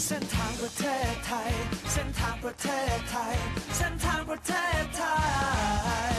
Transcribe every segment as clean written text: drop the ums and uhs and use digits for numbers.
เส้นทางประเทศไทยเส้นทางประเทศไทยเส้นทางประเทศไทย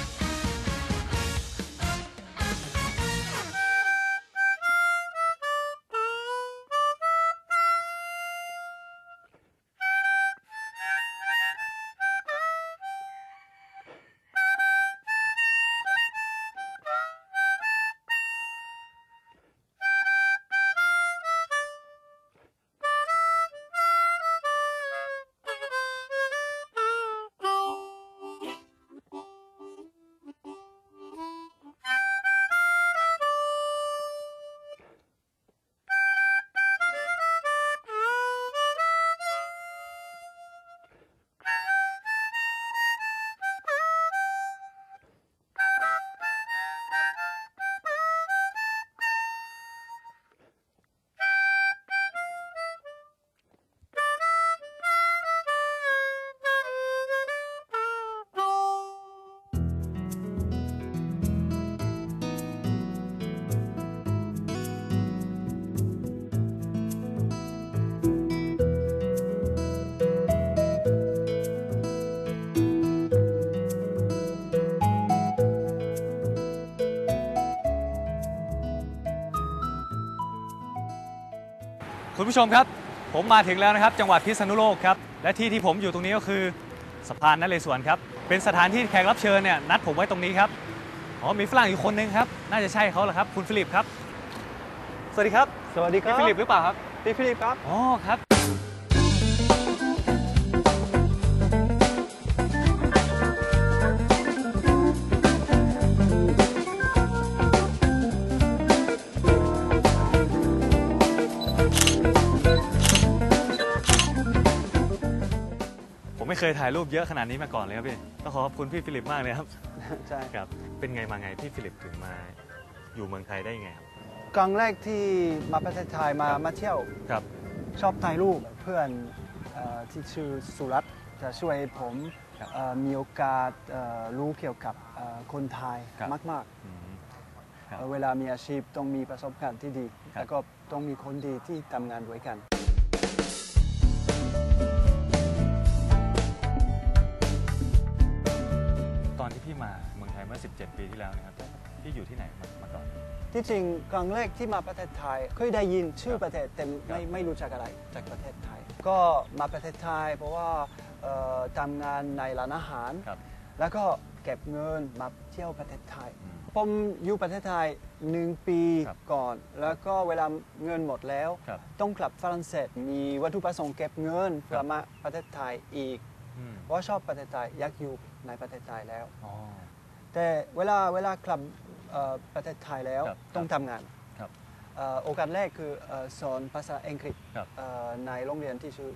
คุณผู้ชมครับผมมาถึงแล้วนะครับจังหวัดพิษณุโลกครับและที่ผมอยู่ตรงนี้ก็คือสะพานนเรศวรครับเป็นสถานที่แขกรับเชิญเนี่ยนัดผมไว้ตรงนี้ครับอ๋อมีฝรั่งอยู่คนนึงครับน่าจะใช่เขาแหละครับคุณฟิลิปครับสวัสดีครับสวัสดีครับพี่ฟิลิปหรือเปล่าครับพี่ฟิลิปครับอ๋อครับผมไม่เคยถ่ายรูปเยอะขนาดนี้มาก่อนเลยครับพี่ต้องขอบคุณพี่ฟิลิปมากเลยครับใช่ครับเป็นไงมาไงพี่ฟิลิปถึงมาอยู่เมืองไทยได้ไงครับครั้งแรกที่มาประเทศไทยมาเที่ยวครับชอบถ่ายรูปเพื่อนที่ชื่อสุรัตน์จะช่วยผมมีโอกาสรู้เกี่ยวกับคนไทยมากๆเวลามีอาชีพต้องมีประสบการณ์ที่ดีแล้วก็ต้องมีคนดีที่ทำงานด้วยกันตอนที่พี่มาเมืองไทยเมื่อ17 ปีที่แล้วนะครับพี่อยู่ที่ไหนมาก่อนที่จริงครั้งแรกที่มาประเทศไทยเคยได้ยินชื่อประเทศแต่ไม่รู้จักอะไรจากประเทศไทยก็มาประเทศไทยเพราะว่าทำงานในร้านอาหารแล้วก็เก็บเงินมาเที่ยวประเทศไทยผมอยู่ประเทศไทย1 ปีก่อนแล้วก็เวลาเงินหมดแล้วต้องกลับฝรั่งเศสมีวัตถุประสงค์เก็บเงินเพื่อมาประเทศไทยอีกเพราะชอบประเทศไทยอยากอยู่ในประเทศไทยแล้วแต่เวลากลับประเทศไทยแล้วต้องทำงานโอกาสแรกคือสอนภาษาอังกฤษในโรงเรียนที่ชื่อ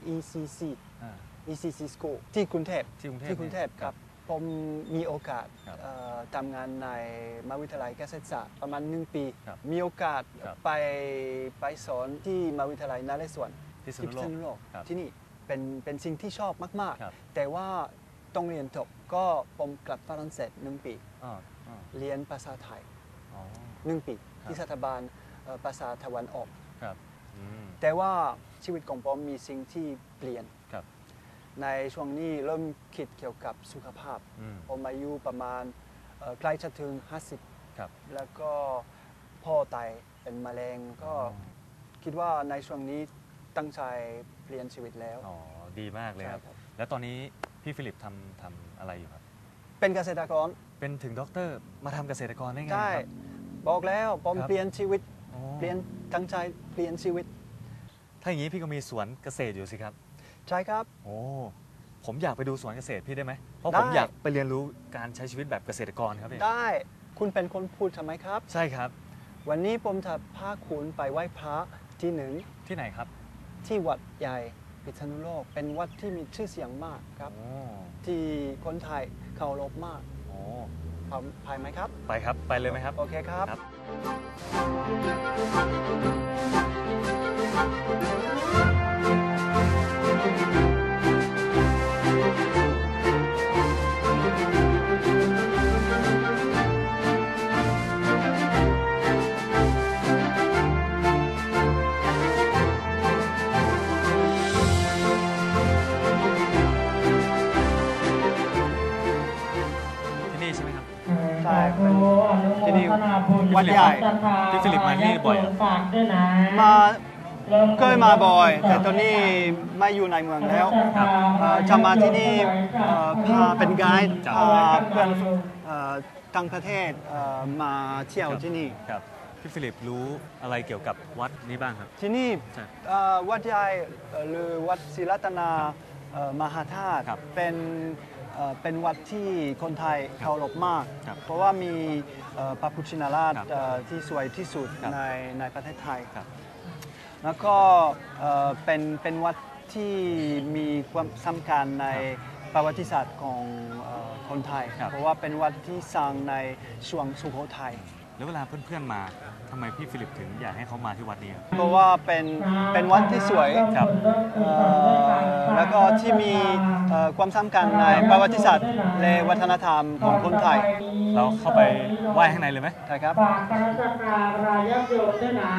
ECC School ที่กรุงเทพครับผมมีโอกาสทำงานในมหาวิทยาลัยเกษตรศาสตร์ประมาณ1 ปีมีโอกาสไปสอนที่มหาวิทยาลัยนเรศวรที่พิษณุโลกที่นี่เป็นสิ่งที่ชอบมากๆแต่ว่าต้องเรียนจบก็ผมกลับฝรั่งเศส1 ปีเรียนภาษาไทย1 ปีที่สถาบันภาษาตะวันออกแต่ว่าชีวิตของผมมีสิ่งที่เปลี่ยนในช่วงนี้เริ่มคิดเกี่ยวกับสุขภาพผมอายุประมาณใกล้จะถึง50แล้วก็พ่อตายเป็นมะเร็งก็คิดว่าในช่วงนี้ตั้งใจเปลี่ยนชีวิตแล้วอ๋อดีมากเลยครับแล้วตอนนี้พี่ฟิลิปทำอะไรอยู่ครับเป็นเกษตรกรเป็นถึงด็อกเตอร์มาทำเกษตรกรได้ไงใช่บอกแล้วผมเปลี่ยนชีวิตเปลี่ยนตั้งใจเปลี่ยนชีวิตถ้าอย่างนี้พี่ก็มีสวนเกษตรอยู่สิครับใช่ครับโอ้ผมอยากไปดูสวนเกษตรพี่ได้ไหมเพราะผมอยากไปเรียนรู้การใช้ชีวิตแบบเกษตรกรครับพี่ได้คุณเป็นคนพูดใช่ไหมครับใช่ครับวันนี้ผมจะพาคุณไปไหว้พระที่หนึ่งที่ไหนครับที่วัดใหญ่พิษณุโลกเป็นวัดที่มีชื่อเสียงมากครับที่คนไทยเคารพมากไปไหมครับไปครับไปเลยไหมครับโอเคครับช่เป็นที่นี่วัดใหญ่พี่ฟิลิปมาที่นี่บ่อยเหรอมาเคยมาบ่อย แต่ตอนนี้ไม่อยู่ในเมืองแล้วครับจะมาที่นี่พาเป็นไกด์ครับพาเพื่อนต่างประเทศมาเที่ยวที่นี่ครับพี่ฟิลิปรู้อะไรเกี่ยวกับวัดนี้บ้างครับที่นี่ใช่วัดใหญ่หรือวัดศรีรัตนามหาธาตุครับเป็นวัดที่คนไทยเคารพมากครับเพราะว่ามีพระพุทธชินราชครับที่สวยที่สุดครับในประเทศไทยครับแล้วก็เป็นวัดที่มีความสำคัญในประวัติศาสตร์ของคนไทยครับเพราะว่าเป็นวัดที่สร้างในช่วงสุโขทัยแล้วเวลาเพื่อนๆมาทำไมพี่ฟิลิปถึงอยากให้เขามาที่วัดนี้ครับเพราะว่าเป็นวัดที่สวยครับแล้วก็ที่มีความสำคัญในประวัติศาสตร์และวัฒนธรรมของคนไทยเราเข้าไปไหว้ข้างในเลยไหมใช่ครับฝากการศรัทธาพระญาติโยมด้วยนะ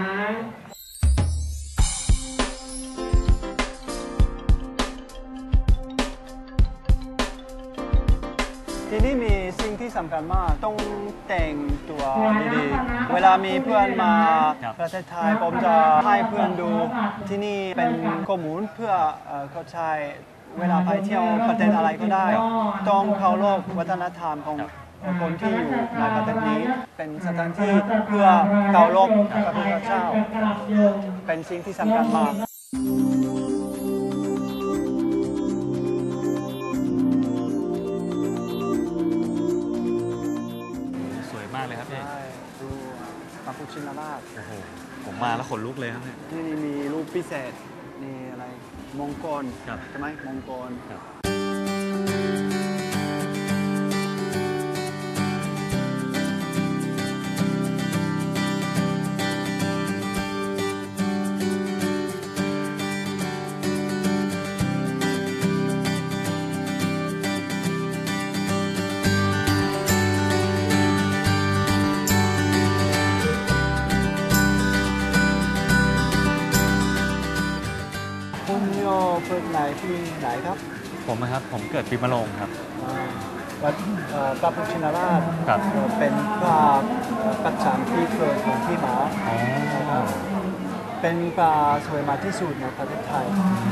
ที่นี่มีสิ่งที่สำคัญมากต้องแต่งตัวดีๆเวลามีเพื่อนมาครับประเทศไทยผมจะให้เพื่อนดูที่นี่เป็นข้อมูลเพื่อเข้าใจเวลาไปเที่ยวประเทศอะไรก็ได้ ต้องเคารพวัฒนธรรมของคนที่อยู่ในประเทศนี้ เป็นสถานที่เพื่อเคารพพระพุทธเจ้า เป็นสิ่งที่สำคัญมากสวยมากเลยครับพี่ใช่ดูพระพุทธชินราชโอ้โหผมมาแล้วขนลุกเลยครับเนี่ยที่นี่มีรูปพิเศษนี่อะไรมงกลครับใช่ไหมมงกลครับคุณโยเกิดไหนที่ไหนครับผมนะครับผมเกิดปีมะโรงครับวัดพระพุทธชินราชครับเป็นพระประจำที่เกิดของพี่หมาอ๋อนะครับเป็นปลาสวยมากที่สุดในประเทศไทย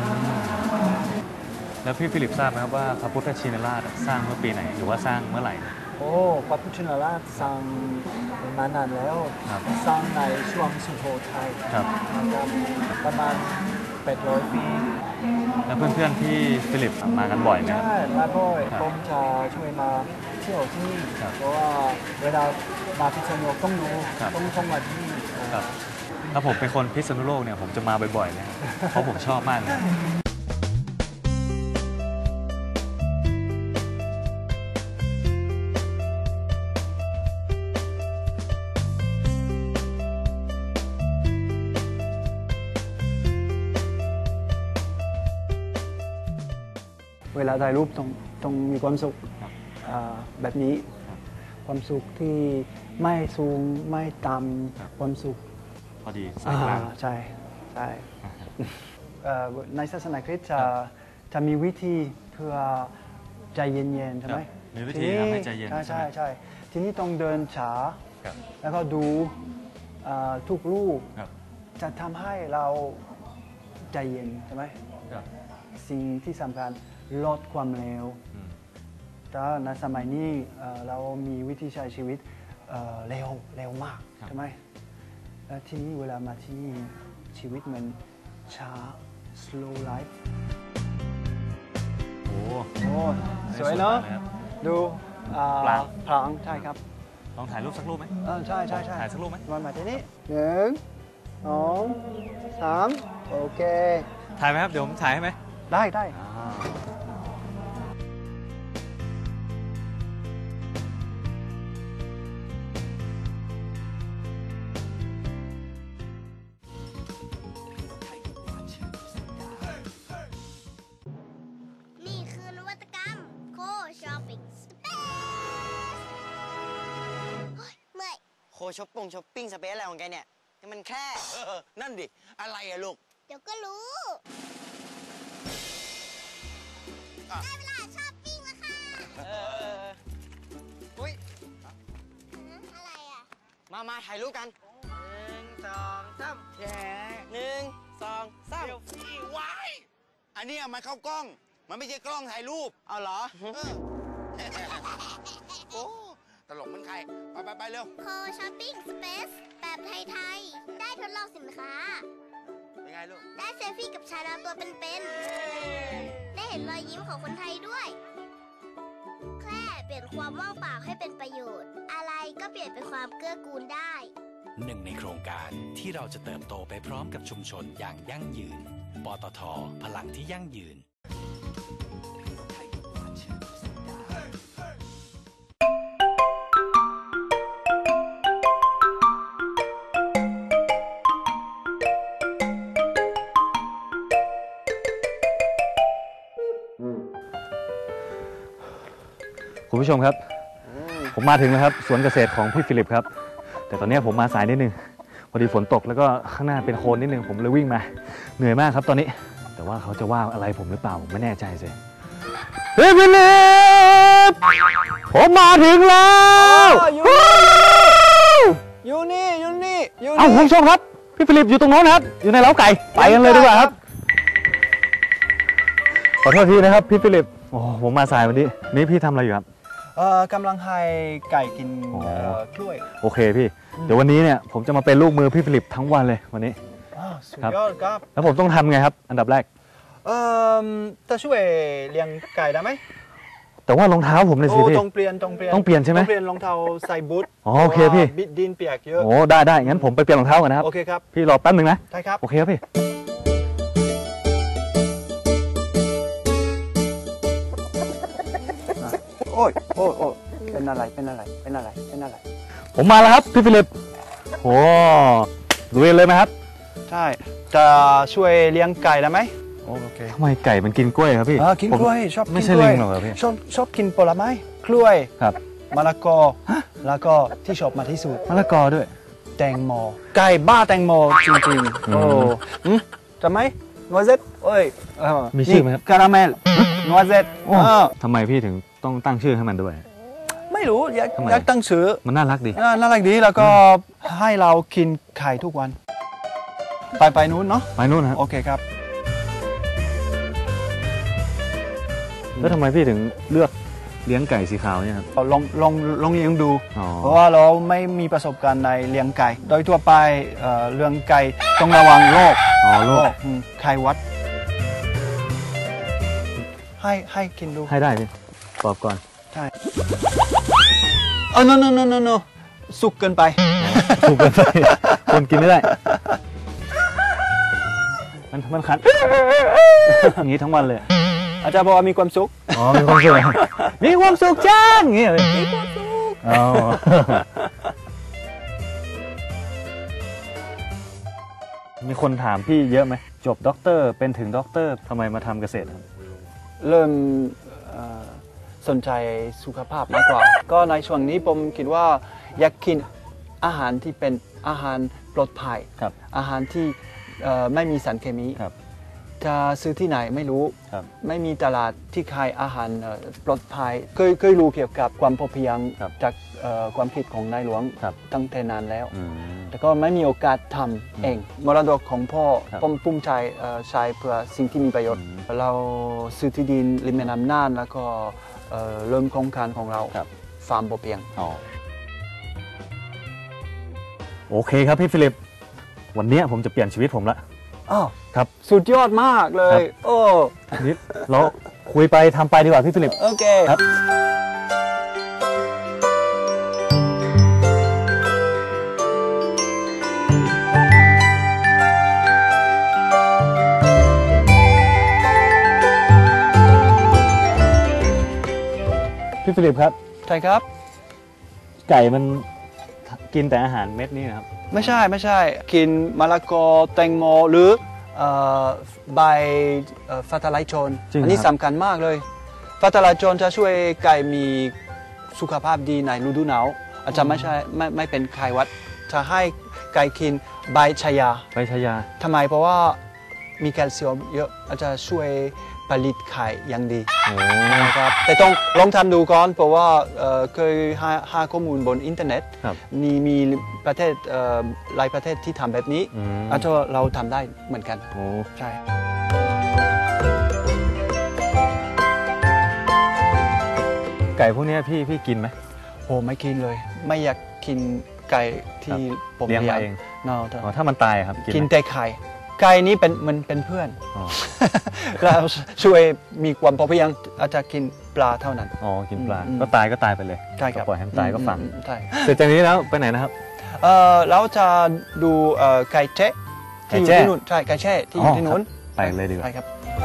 แล้วพี่ฟิลิปทราบไหมครับว่าพระพุทธชินราชสร้างเมื่อปีไหนหรือว่าสร้างเมื่อไหร่โอ้พระพุทธชินราชสร้างมานานแล้วครับสร้างในช่วงสุโขทัยครับนะครับประมาณ800 ปีแล้วเพื่อนๆพี่ฟิลิปมากันบ่อยไหมครับใช่มาบ่อยครับผมจะช่วยมาเที่ยวที่นี่ครับเพราะว่าเวลามาพิษณุโลกต้องรู้ครับต้องมาที่นี่ครับถ้าผมเป็นคนพิษณุโลกเนี่ยผมจะมาบ่อยๆเลยครับเพราะผมชอบมากเลยเวลาถ่ายรูปต้องมีความสุขครับแบบนี้ ความสุขที่ไม่สูงไม่ครับต่ำความสุขพอดีสายกลางใช่ใช่ในศาสนาคริสต์จะมีวิธีเพื่อใจเย็นๆใช่ไหมครับมีวิธีทำให้ใจเย็นใช่ใช่ไหมใช่ทีนี้ต้องเดินช้าครับแล้วก็ดูทุกรูปครับจะทำให้เราใจเย็นใช่ไหมครับสิ่งที่สำคัญลดความเร็วอืมแต่ในสมัยนี้เรามีวิธีใช้ชีวิตเร็วมากใช่ไหมและที่นี่เวลามาที่นี่ชีวิตมันช้า slow life โอ้โอ้สวยเนาะสวยมากเลยครับดูปลาพลางใช่ครับลองถ่ายรูปสักรูปไหมใช่ใช่ใช่ถ่ายสักรูปไหมมาที่นี่1 2 3 โอเคถ่ายไหมครับเดี๋ยวผมถ่ายให้ไหมได้นี่คือนวัตกรรมโคช้อปปิ้งสเปซเมื่อยโคช้อปปิ้งสเปซอะไรของแกเนี่ยนี่มันแค่นั่นดิ อะไรอะลูกเดี๋ยวก็รู้ ได้เวลาช้อปปิ้งแล้วค่ะอุ้ยมาถ่ายรูปกัน1 2 3แชร์1 2 3 เซลฟี่ว้ายอันเนี้ยมันเข้ากล้อง มันไม่ใช่กล้องถ่ายรูปเอาเหรอโอ้ตลกเหมันใคร ไปเร็วโคช้อปปิ้งสเปซแบบไทยๆ ได้ทดลองสินค้าเป็นไงลูกได้เซลฟี่กับชายดาวตัวเป็นๆ ได้เห็นรอยยิ้มของคนไทยด้วย แค่เปลี่ยนความว่างเปล่าให้เป็นประโยชน์ อะไรก็เปลี่ยนเป็นความเกื้อกูลได้หนึ่งในโครงการที่เราจะเติบโตไปพร้อมกับชุมชนอย่างยั่งยืน ปตท.พลังที่ยั่งยืนคุณผู้ชมครับ ผมมาถึงแล้วครับสวนเกษตรของพี่ฟิลิปครับแต่ตอนนี้ผมมาสายนิดนึงพอดีฝนตกแล้วก็ข้างหน้าเป็นโคลนนิดนึงผมเลยวิ่งมาเหนื่อยมากครับตอนนี้แต่ว่าเขาจะว่าอะไรผมหรือเปล่าผมไม่แน่ใจสิพี่ฟิลิปผมมาถึงแล้วอยู่นี่อยู่นี่อยู่เอ้านี่คุณผู้ชมครับพี่ฟิลิปอยู่ตรงโน้นครับอยู่ในเล้าไก่ไปกันเลยดีกว่าครับขอโทษทีนะครับพี่ฟิลิปโอ้ผมมาสายวันนี้นี่พี่ทำอะไรอยู่ครับกำลังให้ไก่กินอ๋อกล้วยโอเคพี่เดี๋ยววันนี้เนี่ยผมจะมาเป็นลูกมือพี่ฟิลิปทั้งวันเลยวันนี้สุดครับยอดครับแล้วผมต้องทำไงครับอันดับแรกจะช่วยเลี้ยงไก่ได้ไหมแต่ว่ารองเท้าผมเลยสิพี่ต้องเปลี่ยนต้องเปลี่ยนต้องเปลี่ยนใช่ไหมต้องเปลี่ยนรองเท้าใส่บูทอ๋อโอเคพี่บิดดินเปียกเยอะโอ้ได้งั้นผมไปเปลี่ยนรองเท้าก่อนนะครับโอเคครับพี่รอแป๊บนึงนะได้ครับโอเคครับพี่โอ้ยเป็นอะไรเป็นอะไรเป็นอะไรเป็นอะไรผมมาแล้วครับพี่ฟิลิปโอ้ลุยเลยไหมครับใช่จะช่วยเลี้ยงไก่ได้ไหมโอเคทำไมไก่มันกินกล้วยครับพี่กินกล้วยผมชอบกินไม่ใช่กล้วยลิงหรอกครับพี่ชอบกินผลไม้กล้วยครับมะละกอแล้วก็ที่ชอบมาที่สุดมะละกอด้วยแตงโมไก่บ้าแตงโมจริงๆโอ้จำไหมนัวเซตโอ้ยมีชื่อไหมครับคาราเมลนัวเซตทำไมพี่ถึงต้องตั้งชื่อให้มันด้วยไม่รู้อยากทำไมอยากตั้งชื่อมันน่ารักดีน่ารักดีแล้วก็ให้เรากินไข่ทุกวัน ไปนู้นเนาะไปนู่นนะครับโอเคครับแล้วทำไมพี่ถึงเลือกเลี้ยงไก่สีขาวเนี่ยครับลองเลี้ยงดูอ๋อเพราะว่าเราไม่มีประสบการณ์ในเลี้ยงไก่ โดยทั่วไปเรื่องไก่ต้องระวังโรคอ๋อโลกไข้หวัด ให้กินดูให้ได้พี่ตอบก่อนใช่no สุกเกินไปถูกเกินไปคนกินไม่ได้ มันคัน อย่างนี้ทั้งวันเลยอาจารย์บอกว่ามีความสุขอ๋อมีความสุขมีความสุขจังอย่างนี้เลยมีความสุขอ๋อมีคนถามพี่เยอะไหมจบด็อกเตอร์เป็นถึงด็อกเตอร์ทำไมมาทำเกษตรครับเริ่มสนใจสุขภาพมากกว่า ก็ในช่วงนี้ผมคิดว่าอยากกินอาหารที่เป็นอาหารปลอดภัยครับอาหารที่ไม่มีสารเคมีครับจะซื้อที่ไหนไม่รู้ครับไม่มีตลาดที่ขายอาหารปลอดภัยเคยรู้เกี่ยวกับความพอเพียงครับจากความคิดของนายหลวงครับตั้งแต่นานแล้วอืมแต่ก็ไม่มีโอกาสทำเองมรดกของพ่อครับผมภูมิใจใช้เพื่อสิ่งที่มีประโยชน์ เราซื้อที่ดินริมแม่น้ำน่านแล้วก็เริ่มโครงการของเราครับฟาร์มพอเพียงอ๋อโอเคครับพี่ฟิลิป วันนี้ผมจะเปลี่ยนชีวิตผมละอ้าวครับสุดยอดมากเลครัยบโอ้นิดเราคุยไปทำไปดีกว่าพี่ฟิลิปโอเคครับ พี่ฟิลิปครับใช่ครับไก่มันกินแต่อาหารเม็ดนี่นะครับไม่ใช่กินมะละกอแตงโมหรือใบฟาตาไลโจนจริงอันี้ครับสำคัญมากเลยฟาตาไลโจนจะช่วยไก่มีสุขภาพดีในฤดูหนาวอาจจะไม่เป็นไข้หวัด จะให้ไก่กินใบชายาใบชายาทำไมเพราะว่ามีแคลเซียมเยอะอาจจะช่วยผลิตไข่อย่างดีนะครับแต่ต้องลองทำดูก่อนเพราะว่าเคยหาข้อมูลบนอินเทอร์เน็ตมีประเทศหลายประเทศที่ทำแบบนี้อาจจะเราทำได้เหมือนกันใช่ไก่พวกนี้พี่กินไหมโอ้ไม่กินเลยไม่อยากกินไก่ที่ผมเลี้ยงเองถ้ามันตายครับกินแต่ไก่นี้มันเป็นเพื่อนเราช่วยมีความพอเพียงอาจจะกินปลาเท่านั้นกินปลาก็ตายไปเลยใช่ครับปล่อยให้มันตายก็ฝังเสร็จจากนี้แล้วไปไหนนะครับเราจะดูไก่แจ้ที่อยู่ที่นู่นใช่ไก่แจ้ที่อยู่ที่นู่นไปเลยดีกว่าครับ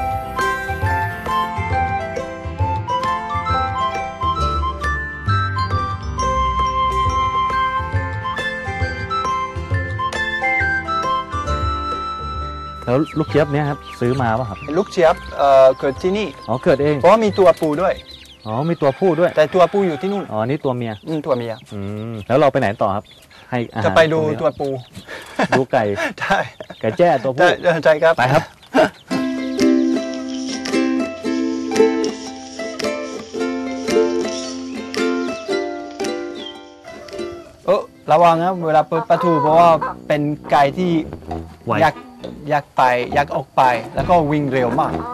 แล้วลูกเจี๊ยบเนี่ยครับซื้อมาป่ะครับลูกเจี๊ยบเกิดที่นี่เกิดเองเพราะว่ามีตัวปูด้วยมีตัวผู้ด้วยแต่ตัวปูอยู่ที่นู่นนี่ตัวเมียตัวเมียแล้วเราไปไหนต่อครับให้อาหารจะไปดูตัวปูดูไก่ใช่ไก่แจ้ตัวผู้ใช่ครับไปครับระวังนะเวลาเปิดประตูเพราะว่าเป็นไก่ที่อยากออกไปแล้วก็วิ่งเร็วมาก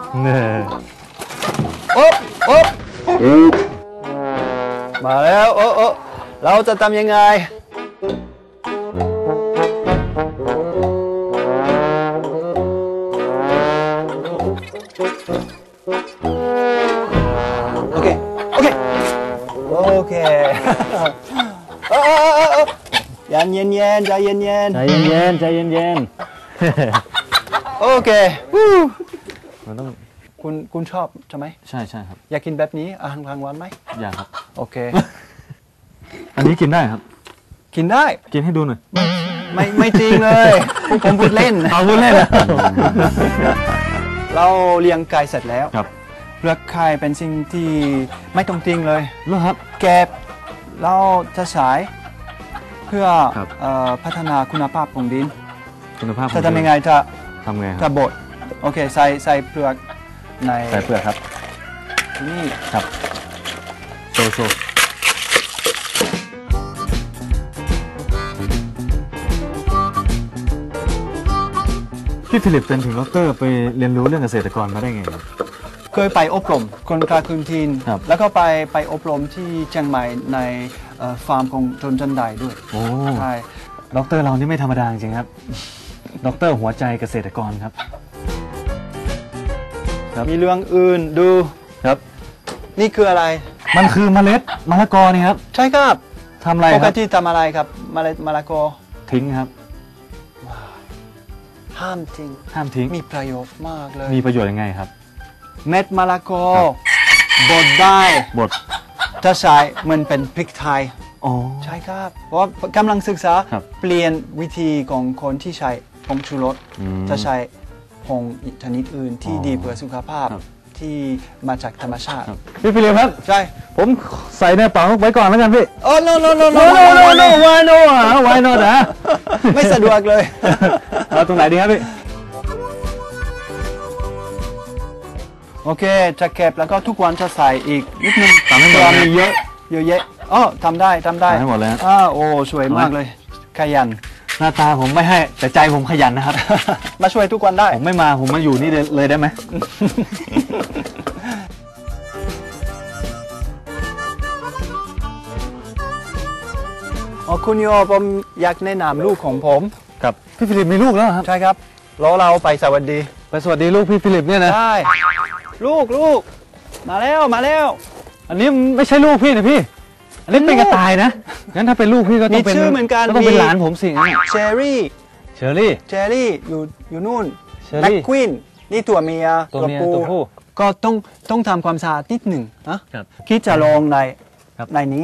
มาแล้วเราจะทำยังไงโอเคเย็นใจเย็นโอเคมันต้องคุณชอบใช่ไหมใช่ครับอยากกินแบบนี้อาหารกลางวันไหมอยากครับโอเคอันนี้กินได้ครับกินได้กินให้ดูหน่อยไม่จริงเลยผมพูดเล่นพูดเล่นเราเลี้ยงไก่เสร็จแล้วครับเปลือกไข่เป็นสิ่งที่ไม่ต้องทิ้งเลยครับเก็บเราจะใช้เพื่อพัฒนาคุณภาพของดินจะทำยังไงจะบดโอเคใส่เปลือกใส่เปลือกครับนี่ครับโซพี่ฟิลิปเป็นถึงด็อกเตอร์ไปเรียนรู้เรื่องเกษตรกรมาได้ไงครับเคยไปอบรมคนกลางคืนทีนแล้วก็ไปอบรมที่เชียงใหม่ในฟาร์มของชนชั้นใดด้วยใช่ด็อกเตอร์เรานี่ไม่ธรรมดาจริงครับด็อกเตอร์หัวใจเกษตรกรครับมีเรื่องอื่นดูครับนี่คืออะไรมันคือเมล็ดมะละกอนี่ครับใช่ครับทำอะไรครับปกติทำอะไรครับเมล็ดมะละกอทิ้งครับห้ามทิ้งมีประโยชน์มากเลยมีประโยชน์ยังไงครับเม็ดมะละกอบดได้จะใช้มันเป็นพริกไทยใช่ครับเพราะกำลังศึกษาเปลี่ยนวิธีของคนที่ใช้ผงชูรสจะใช้ผงชนิดอื่นที่ดีเพื่อสุขภาพที่มาจากธรรมชาติพี่ฟิลิปครับใช่ผมใส่ในเป๋าไว้ก่อนแล้วกันพี่ no why not นะไม่สะดวกเลยเอาตรงไหนดีครับพี่โอเคจะเก็บแล้วก็ทุกวันจะใส่อีกนิดนึงตัวมีเยอะแยะทำได้ให้หมดเลยโอ้สวยมากเลยขยันหน้าตาผมไม่ให้แต่ใจผมขยันนะครับมาช่วยทุกวันได้ผมไม่มาผมมาอยู่นี่เลยได้ไหมคุณโยผมอยากแนะนำลูกของผมครับพี่ฟิลิปมีลูกแล้วครับใช่ครับเราไปสวัสดีลูกพี่ฟิลิปเนี่ยนะใช่ลูกมาแล้วอันนี้ไม่ใช่ลูกพี่นะพี่อันนี้เป็นกระต่ายนะงั้นถ้าเป็นลูกพี่ก็ต้องเป็นชื่อเหมือนกันต้องเป็นหลานผมสิเชอรี่อยู่นู่นแม็กควีนนี่ตัวเมียตัวผู้ก็ต้องทำความสะอาดนิดหนึ่งนะคิดจะลงในนี้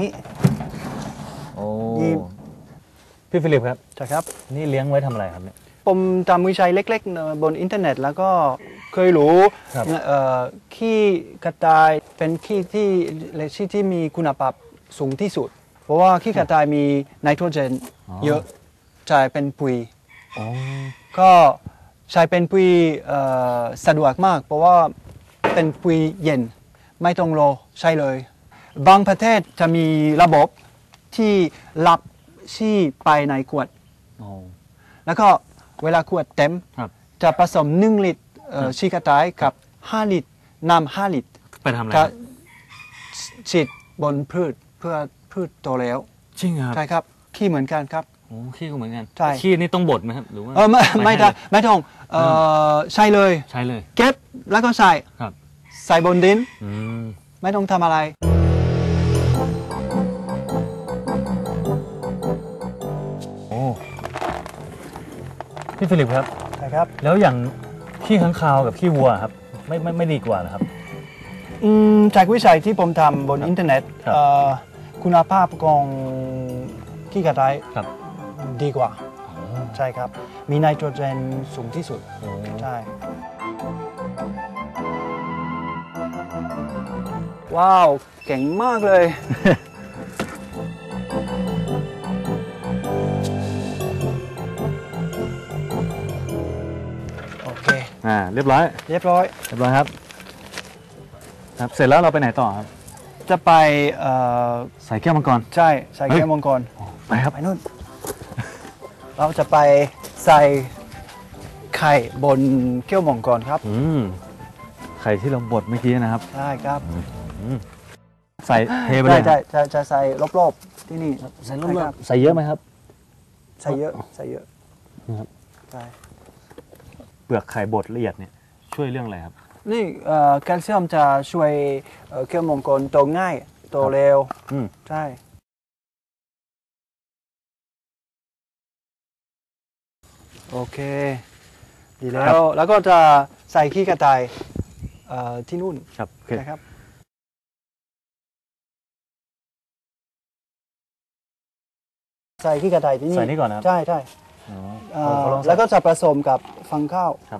พี่ฟิลิปครับใช่ครับนี่เลี้ยงไว้ทำอะไรครับเนี่ยผมทำวิจัยเล็กๆบนอินเทอร์เน็ตแล้วก็เคยรู้ขี้กระต่ายเป็นขี้ที่มีคุณภาพสูงที่สุดเพราะว่าขี้กระต่ายมีไนโตรเจนเยอะใช้เป็นปุ๋ยก็ใช้เป็นปุ๋ยสะดวกมากเพราะว่าเป็นปุ๋ยเย็นไม่ต้องรอใช่เลยบางประเทศจะมีระบบที่รับชี่ไปในขวดแล้วก็เวลาขวดเต็มจะผสม1 ลิตรชีกระต่ายกับ5 ลิตรน้ำ5 ลิตรไปทำอะไรฉีดบนพืชเพื่อพืชโตแล้วจริงครับใช่ครับขี้เหมือนกันครับโอ้ขี้ก็เหมือนกันใช่ขี้นี่ต้องบดไหมครับหรือว่าไม่ต้องใช่เลยเก็บแล้วก็ใส่บนดินไม่ต้องทำอะไรโอ้พี่ฟิลิปครับใช่ครับแล้วอย่างขี้ค้างคาวกับขี้วัวครับไม่ดีกว่าเหรอครับจากวิจัยที่ผมทำบนอินเทอร์เน็ตคุณภาพของขี้กระต่ายดีกว่าใช่ครับมีไนโตรเจนสูงที่สุดใช่ว้าวเก่งมากเลยโอเคเรียบร้อยครับเสร็จแล้วเราไปไหนต่อครับจะไปใส่แก้วมังกรใช่ใส่แก้วมังกรไปครับไปนู่นเราจะไปใส่ไข่บนแก้วมังกรครับไข่ที่เราบดเมื่อกี้นะครับใช่ครับใส่เทไปเลยจะใส่รอบๆที่นี่ใส่รอบๆใส่เยอะไหมครับใส่เยอะนะครับใช่เปลือกไข่บดละเอียดเนี่ยช่วยเรื่องอะไรครับนี่แคลเซียมจะช่วยแก้วมังกรโตง่ายโตเร็วใช่โอเคดีแล้วก็จะใส่ขี้กระต่ายที่นู่นนะครับใส่ขี้กระต่ายที่นี่ใส่นี่ก่อนนะใช่แล้วก็จะผสมกับฟางข้าวครับ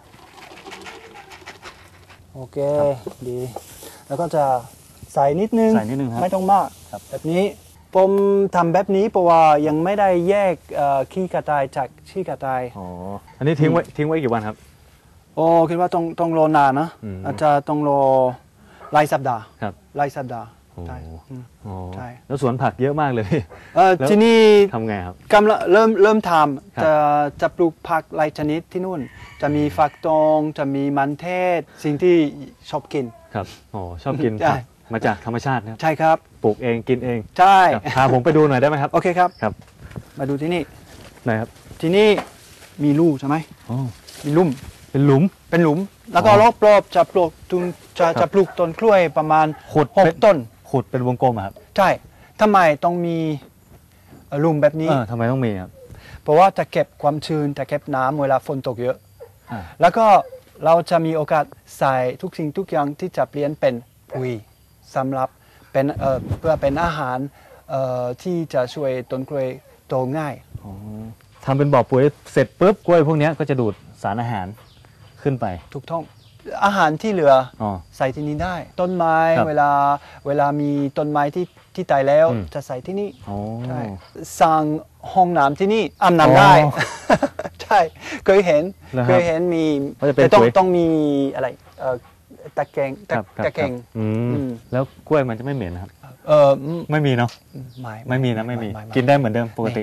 โอเคดีแล้วก็จะใส่นิดนึงไม่ต้องมากแบบนี้ผมทำแบบนี้เพราะว่ายังไม่ได้แยกขี้กระต่ายจากขี้กระต่ายอันนี้ทิ้งไว้กี่วันครับโอ้คิดว่าต้องรอนานนะอาจจะต้องรอหลายสัปดาห์ใช่แล้วสวนผักเยอะมากเลยที่นี่ทำไงครับกำลังเริ่มทำจะปลูกผักหลายชนิดที่นู่นจะมีฟักทองจะมีมันเทศสิ่งที่ชอบกินครับชอบกินมาจากธรรมชาตินะใช่ครับปลูกเองกินเองใช่พาผมไปดูหน่อยได้ไหมครับโอเคครับมาดูที่นี่ไหนครับที่นี่มีรูใช่ไหมมีลุ่มเป็นหลุมแล้วก็รอบๆจะปลูกต้นกล้วยประมาณ6 ต้นขุดเป็นวงกลมครับใช่ทำไมต้องมีหลุมแบบนี้ทำไมต้องมีครับเพราะว่าจะเก็บความชื้นจะเก็บน้ำเวลาฝนตกเยอะแล้วก็เราจะมีโอกาสใส่ทุกสิ่งทุกอย่างที่จะเปลี่ยนเป็นปุ๋ยสำหรับเป็นเพื่อเป็นอาหารที่จะช่วยต้นกล้วยโตง่ายทำเป็นบ่อปุ๋ยเสร็จปุ๊บกล้วยพวกนี้ก็จะดูดสารอาหารขึ้นไปถูกต้องอาหารที่เหลือใส่ที่นี่ได้ต้นไม้เวลามีต้นไม้ที่ตายแล้วจะใส่ที่นี่ใช่สั่งห้องน้ำที่นี่อาบน้ำได้ใช่เคยเห็นมีแต่ต้องมีอะไรตะแกรงแล้วกล้วยมันจะไม่เหม็นนะครับไม่มีเนาะไม่มีกินได้เหมือนเดิมปกติ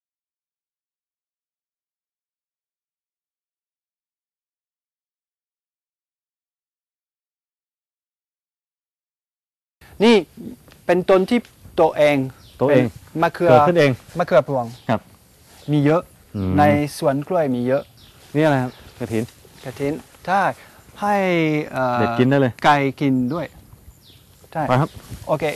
นี่เป็นต้นที่โตเองมะเขือขึ้นเองมะเขือพวงครับมีเยอะในสวนกล้วยมีเยอะนี่อะไรครับกระถินใช่ให้เด็กกินได้เลยไก่กินด้วยใช่ครับโอเค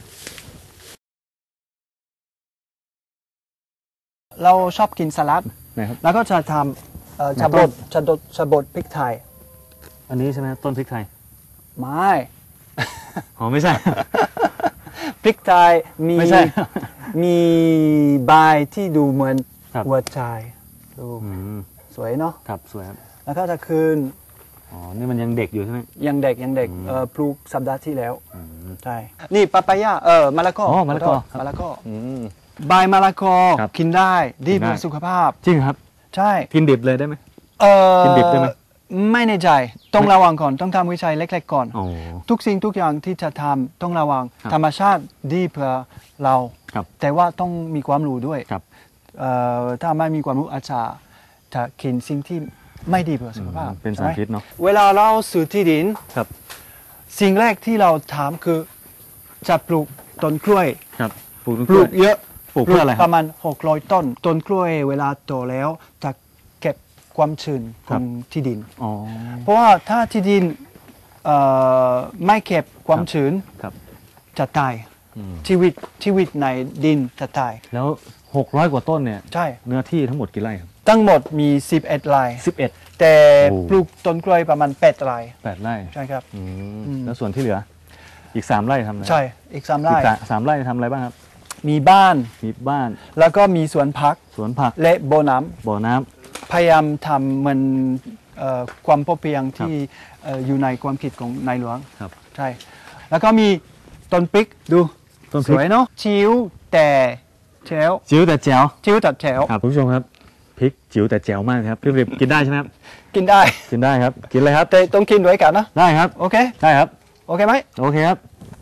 เราชอบกินสลัดแล้วก็จะทำชาบดพริกไทยอันนี้ใช่ไหมต้นพริกไทยไม่ไม่ใช่พริกไทยมีใบที่ดูเหมือนหัวใจดูสวยเนาะครับสวยครับแล้วก็จะคืนนี่มันยังเด็กอยู่ใช่ไหมยังเด็กปลูกสัปดาห์ที่แล้วใช่นี่ปาปายามะละกอมะละกอใบมะละกอกินได้ดีต่อสุขภาพจริงครับใช่กินดิบเลยได้ไหมกินดิบได้ไหมไม่ในใจต้องระวังก่อนต้องทำวิจัยเล็กๆก่อนอ๋อทุกสิ่งทุกอย่างที่จะทำต้องระวังครับธรรมชาติดีเพื่อเราครับแต่ว่าต้องมีความรู้ด้วยครับถ้าไม่มีความรู้อาจจะกินสิ่งที่ไม่ดีเพื่อสุขภาพเป็นสารพิษเนาะเวลาเราซื้อที่ดินครับสิ่งแรกที่เราถามคือจะปลูกต้นกล้วยครับปลูกปลูกเยอะปลูกเพื่ออะไรคปรับระมาณ600 ต้นต้นกล้วยเวลาโตแล้วจะเก็บความชื้นของที่ดินอ๋อเพราะว่าถ้าที่ดินไม่เก็บความชื้นครับจะตายอืมชีวิตในดินจะตายแล้ว600 กว่าต้นเนี่ยใช่เนื้อที่ทั้งหมดกี่ไร่ครับทั้งหมดมี11 ไร่ 11 แต่โอ้ปลูกต้นกล้วยประมาณ8 ไร่ 8 ไร่ใช่ครับอืมอืมแล้วส่วนที่เหลือ อีก 3 ไร่ทำอะไรใช่อีก3 ไร่อีกสามไร่ทำอะไรบ้างครับมีบ้านมีบ้านแล้วก็มีสวนผักสวนผักและบ่อน้บ่อน้ำำพยายามทำเหมือนความพอเพียงที่อยู่ในความคิดของนายหลวงครับใช่ แล้วก็มีต้นพริกดูต้นพสริกวยเนาะชิวแต่แจ๋วจิ๋วแต่แจ๋วชิวแต่แจ๋วครับคุณผู้ชมครับพริกจิ๋วแต่แจ๋วมากครับพี่ริบกินได้ใช่ไหมครับกินได้กินได้ครับ กินเลยครับแต่ต้องกินด้วยกันนะได้ครับโอเคได้ครับโอเคไหมโอเคครับ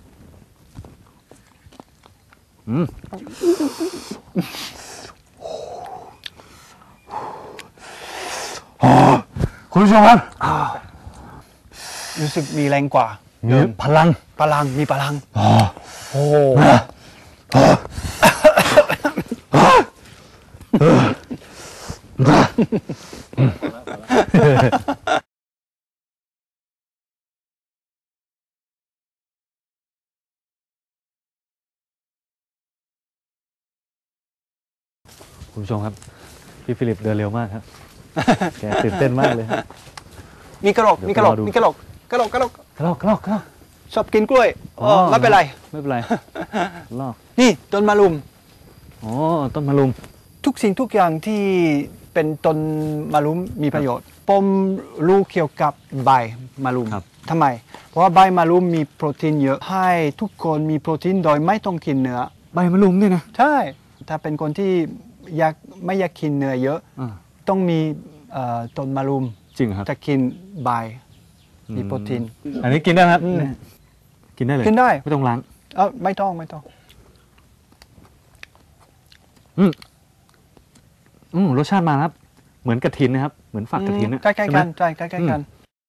อืมคุณผู้ชมครับรู้สึกมีแรงกว่ามีพลังมีพลังโอ้คุณผู้ชมครับ พี่ฟิลิปเดินเร็วมากครับ แกตื่นเต้นมากเลยครับมีกระโหลกเดี๋ยวมีกระโหลกรอดูมีกระโหลกกระโหลกกระโหลกกระลอกกระลอกกระลอกชอบกินกล้วยไม่เป็นไรไม่เป็นไรกระลอกนี่ต้นมะรุมอ๋อต้นมะรุมทุกสิ่งทุกอย่างที่เป็นต้นมะรุมมีประโยชน์ผมรู้เกี่ยวกับใบมะรุมครับทำไม เพราะว่าใบมะรุมมีโปรตีนเยอะให้ทุกคนมีโปรตีนโดยไม่ต้องกินเนื้อใบมะรุมเนี่ยนะใช่ ถ้าเป็นคนที่ไม่อยากกินเนื้อเยอะอ่าต้องมีต้นมะรุมจริงเหรอครับจะกินใบมีโปรตีนอันนี้กินได้ไหมครับอืมกินได้เลยกินได้ไม่ต้องล้างไม่ต้องรสชาติมาครับ เหมือนกระถินนะครับ เหมือนฝักกระถินนะใกล้ๆกันใช่ไหมใช่ใกล้ๆกัน